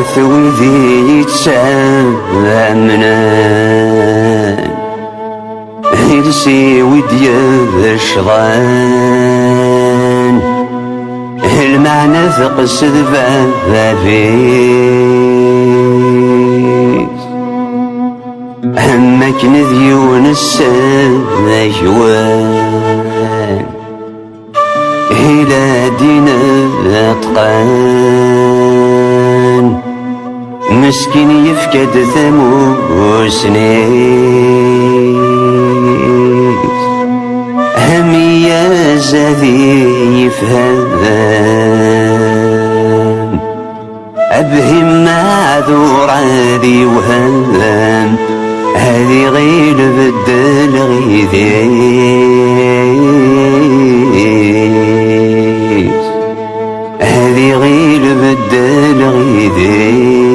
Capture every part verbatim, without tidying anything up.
ثويذي يتسامنان هيرسي وديا الشضان المعنى تقصد بابيس همك نذيون الساجوان إلى دينا أتقان مسكين يفقد ثموسنيس همي يا زاذي يفهم أبهم معذور عادي وهم هذي غير بدل غيثيس هذي غير بدل غيثيس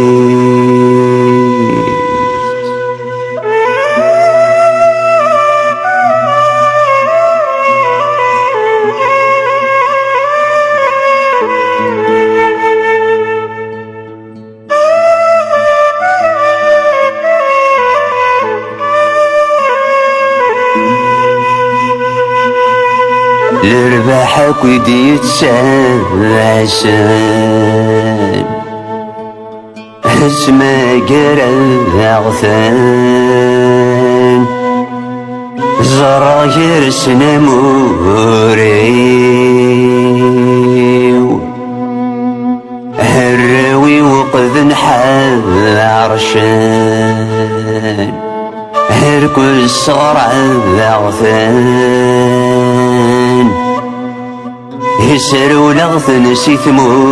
لرباحك ودي يتسلسل اسمع قرا عغثان زراير سنموريو هراوي وقذن حال عرشان هركل صرع عغثان يسرو لغث نسيت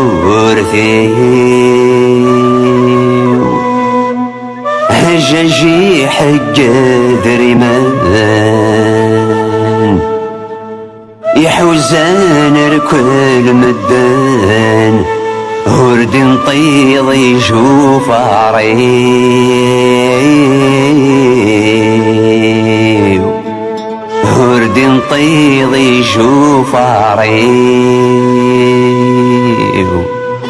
مورثيو هجاجي حق دريمان يحوزان ركل مدان ورد نطيض يشوف عريو ورد نطيض يشوف عريو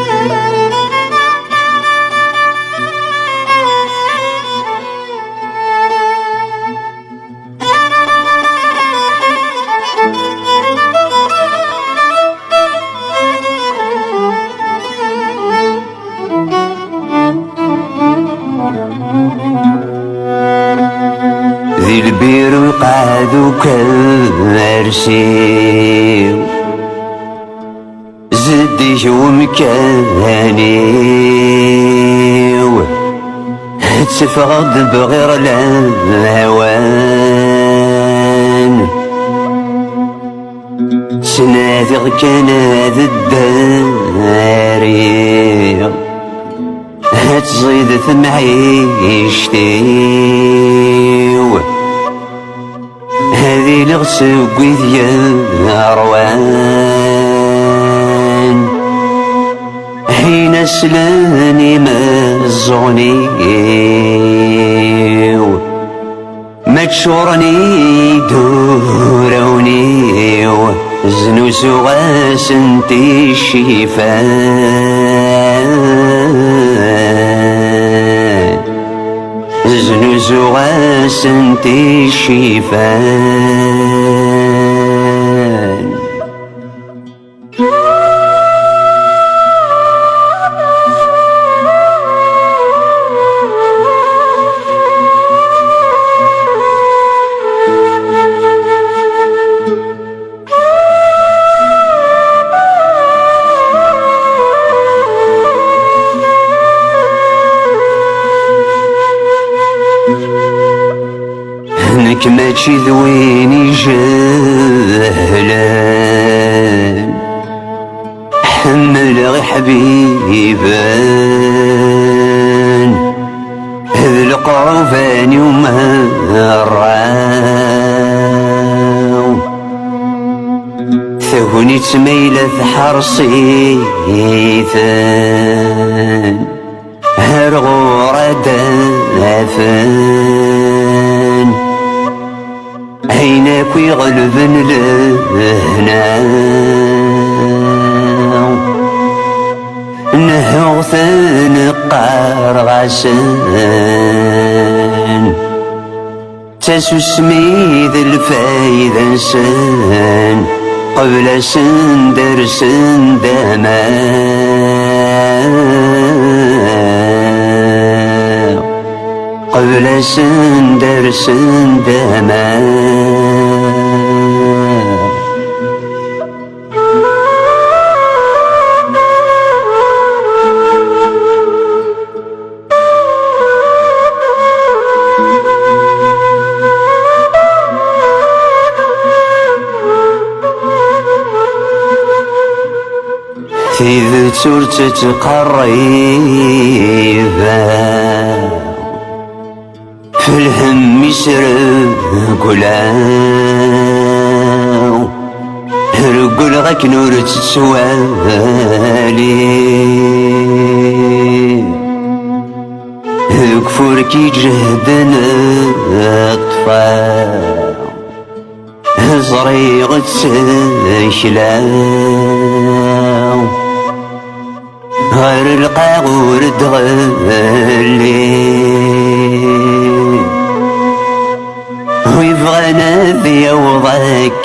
ذي البير وقعدو كالمرسيو زدي ومكانيو تفقد بغير الهوان سنافق كان ذا الداري هتزيد ثمعيشتيو هذي لغسو قذيا روان حين سلاني مزغنيو ما تشورني دورونيو زنو سغاس انتي الشيفان زنو سغاس انتي الشيفان هناك ماشي ذويني جهلان حمل غي حبيبان هذ القربان ومهراو ثوني تميلة حرصيثان هرغورة دافان عيناك يغلبن لهنا نهو ثنقا غاسن تسوسمي ذي الفايدة نسان قبل سندر سندما قبل سندر سندما إذا صرت تقريبا في الهم يسرق ولاو رقل غاك نور تسوالي كفور كي جهدنا الطفال صريغ تسشلاو غير القاغور تغلي ويبغانا ذي وضاك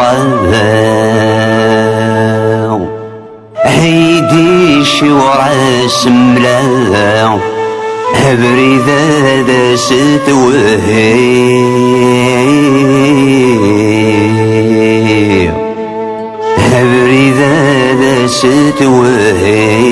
بوضاو هيدي شي وراس ملاو بريدة ذا ستوهي بريدة ذا ستوهي